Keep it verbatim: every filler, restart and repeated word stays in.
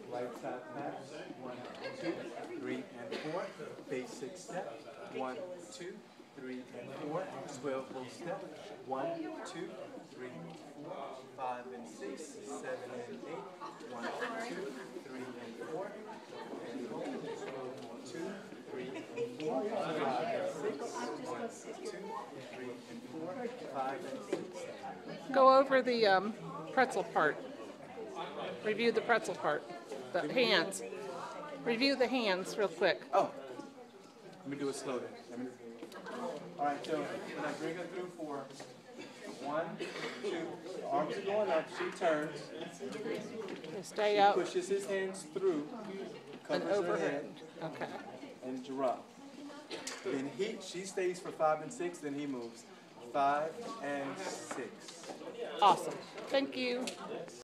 Right side pass. One, two, three, and four. Basic step. One, two, three, and four. Square full step. One, two, three, four, five, and six, seven, and eight. One, two, three, and four. And hold. Two, three, and four. Five, and six. One, two, three, and four. Five, and six. Go over the um, pretzel part. Review the pretzel part. The hands. Review the hands real quick. Oh, let me do it slowly. Let me... All right, so when I bring her through for one, two, the arms are going up, she turns. Stay He out. pushes his hands through, And covers her over her. head, Okay. and drop. Then he, she stays for five and six, then he moves. Five and six. Awesome. Thank you.